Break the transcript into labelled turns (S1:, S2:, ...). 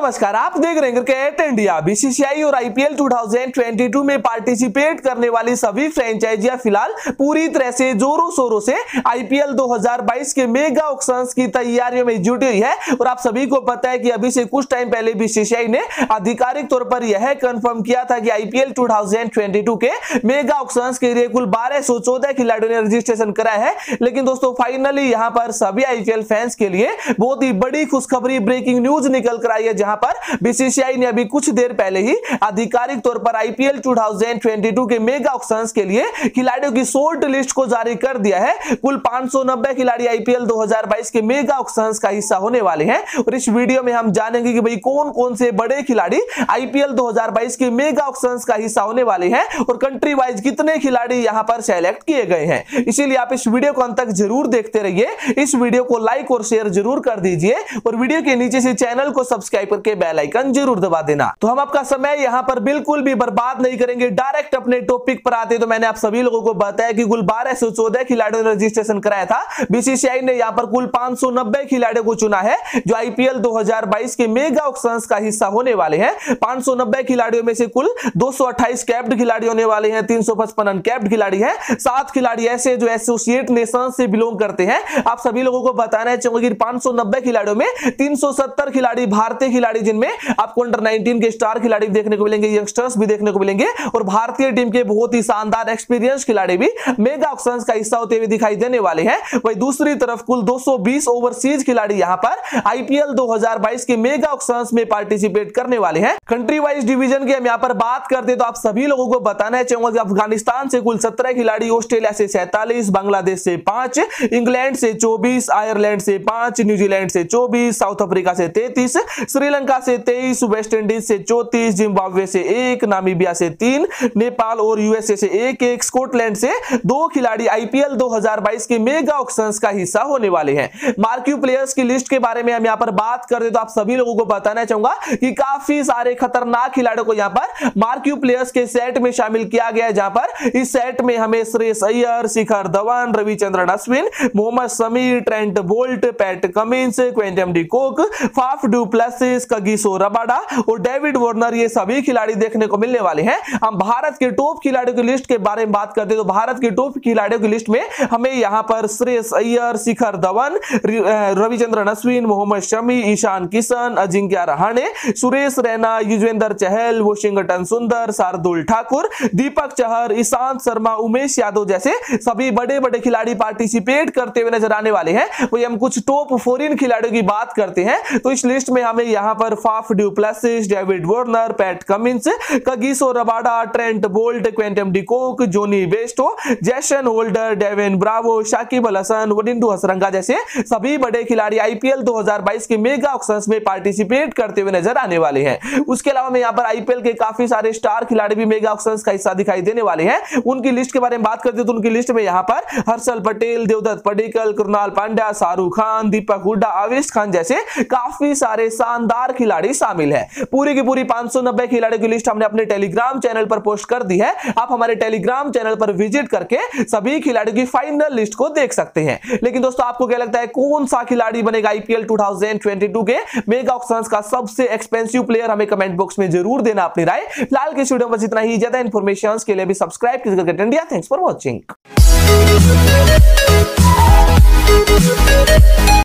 S1: नमस्कार, आप देख रहे हैं क्रिकेट इंडिया। बीसीसीआई और आईपीएल 2022 में पार्टिसिपेट करने वाली सभी फ्रेंचाइजियां फिलहाल पूरी तरह से जोरों शोरों से आईपीएल 2022 के मेगा ऑक्शंस की तैयारियों में जुटी हुई है। और आप सभी को पता है कि अभी से कुछ टाइम पहले बीसीसीआई ने आधिकारिक तौर पर यह कंफर्म किया था कि आईपीएल 2022 के मेगा ऑक्शंस के लिए कुल 1214 खिलाड़ियों ने रजिस्ट्रेशन कराया है। लेकिन दोस्तों फाइनली यहां पर सभी आईपीएल फैंस के लिए बहुत ही बड़ी खुशखबरी, ब्रेकिंग न्यूज निकल कर आई है, जहां पर बीसीसीआई ने अभी कुछ देर पहले ही आधिकारिक तौर पर आईपीएल 2022 के मेगा ऑक्शंस के लिए खिलाड़ियों की शॉर्ट लिस्ट को जारी कर दिया है। कुल 590 खिलाड़ी आईपीएल 2022 के मेगा ऑक्शंस का हिस्सा होने वाले हैं। और इस वीडियो में हम जानेंगे कि भाई कौन कौन से बड़े खिलाड़ी आईपीएल 2022 के मेगा ऑक्शंस का हिस्सा होने वाले हैं और कंट्री वाइज कितने खिलाड़ी यहां पर सेलेक्ट किए गए हैं। इसीलिए आप इस वीडियो को अंत तक जरूर देखते रहिए। इस वीडियो को लाइक और शेयर जरूर कर दीजिए और वीडियो के नीचे से चैनल को सब्सक्राइब करके बेल आइकन जरूर दबा देना। तो हम आपका समय यहां पर बिल्कुल भी बर्बाद नहीं करेंगे, डायरेक्ट अपने टॉपिक पर आते। तो मैंने आप सभी लोगों को बताया कि कुल 1214 खिलाड़ियों ने रजिस्ट्रेशन कराया था। बीसीसीआई ने यहां पर कुल 590 खिलाड़ियों को चुना है जो आईपीएल 2022 के मेगा ऑक्शंस का हिस्सा होने वाले हैं। 590 खिलाड़ियों में से कुल 228 कैप्ड खिलाड़ी होने वाले हैं, 355 अनकैप्ड खिलाड़ी हैं, 7 खिलाड़ी ऐसे जो एसोसिएट नेशन से बिलोंग करते हैं। आप सभी लोगों को बताना चाहूंगा कि 590 खिलाड़ियों में 370 खिलाड़ी भारतीय खिलाड़ी, जिनमें आपको अंडर 19 के स्टार खिलाड़ी देखने को मिलेंगे, यंगस्टर्स भी देखने को मिलेंगे और भारतीय टीम के बहुत ही शानदार एक्सपीरियंस खिलाड़ी भी मेगा ऑक्शंस का हिस्सा होते हुए दिखाई देने वाले हैं। वहीं दूसरी तरफ कुल 220 ओवरसीज खिलाड़ी यहां पर आईपीएल 2022 के मेगा ऑक्शंस में पार्टिसिपेट करने वाले हैं। कंट्री वाइज डिवीजन की हम यहां पर बात करते तो आप सभी लोगों को बताना चाहूंगा कि अफगानिस्तान से कुल 17 खिलाड़ी, ऑस्ट्रेलिया से 47, बांग्लादेश से 5, इंग्लैंड से 24, आयरलैंड से 5, न्यूजीलैंड से 24, साउथ अफ्रीका से 33, श्रीलंका से 23, वेस्ट इंडीज से 34, जिम्बाब्वे से 1, नामीबिया से 3, नेपाल और यूएसए से 1, स्कॉटलैंड से 2 खिलाड़ी आईपीएल 2022 के मेगा ऑक्शंस का हिस्सा होने वाले हैं। मार्क्यू प्लेयर्स की लिस्ट के बारे में हम यहां पर बात करते तो आप सभी लोगों को बताना चाहूंगा कि काफी सारे खतरनाक खिलाड़ियों को यहां पर मार्क्यू प्लेयर्स के सेट में शामिल किया गया है, जहां पर इस सेट में हमें Shreyas Iyer, Shikhar Dhawan, Ravichandran Ashwin, Mohammed Shami, Trent Boult, Pat Cummins, Quinton de Kock, Faf du Plessis, Kagiso Rabada और डेविड वार्नर, ये सभी खिलाड़ी देखने को मिलने वाले हैं। हम भारत के टॉप खिलाड़ियों की लिस्ट के बारे में बात करते तो भारत के टॉप खिलाड़ियों की लिस्ट में हमें यहां पर श्रेयस अय्यर, शिखर धवन, रविचंद्रन अश्विन, मोहम्मद शमी, ईशान किशन, अजिंक्य रहाणे, सुरेश रैना, युजवेंद्र चहल, वॉशिंगटन सुंदर, शार्दुल ठाकुर, दीपक चहर, ईशांत शर्मा, उमेश यादव जैसे सभी बड़े बड़े खिलाड़ी पार्टिसिपेट करते हुए नजर आने वाले हैं। वही हम कुछ टॉप फॉरेन खिलाड़ियों की बात करते हैं तो इस लिस्ट में हमें यहां पर Faf du Plessis, David Warner, Pat Cummins, Kagiso Rabada, Trent Boult, Quinton de Kock, Jonny Bairstow, Jason Holder, Dwayne Bravo, Shakib Al Hasan, Wanindu Hasaranga जैसे सभी बड़े खिलाड़ी आईपीएल 2022 के मेगा ऑक्शंस में पार्टिसिपेट करते हुए नजर आने वाले हैं। उसके अलावा में यहां पर आईपीएल के काफी सारे स्टार खिलाड़ी भी मेगा ऑक्शंस का हिस्सा दिखाई देने वाले हैं। उनकी लिस्ट के बारे में बात करते तो उनकी लिस्ट में यहां पर हर्षल पटेल, देवदत्त पडिक्कल, कृणाल पांड्या, शाहरुख खान, दीपक हुड्डा, आवेश खान जैसे काफी सारे शानदार खिलाड़ी शामिल है। पूरी की पूरी 590 खिलाड़ियों की लिस्ट हमने अपने टेलीग्राम चैनल पर पोस्ट कर दी है। आप हमारे टेलीग्राम चैनल पर विजिट करके सभी खिलाड़ियों की फाइनल लिस्ट को देख सकते हैं। लेकिन दोस्तों आपको क्या लगता है कौन सा खिलाड़ी बनेगा आईपीएल 2022 के मेगा ऑक्शंस का सबसे एक्सपेंसिव प्लेयर? हमें कमेंट बॉक्स में जरूर देना अपनी राय। फिलहाल के इस वीडियो में बस इतना ही। ज्यादा इंफॉर्मेशन के लिए भी सब्सक्राइब कीजिए cricket India. Thanks for watching.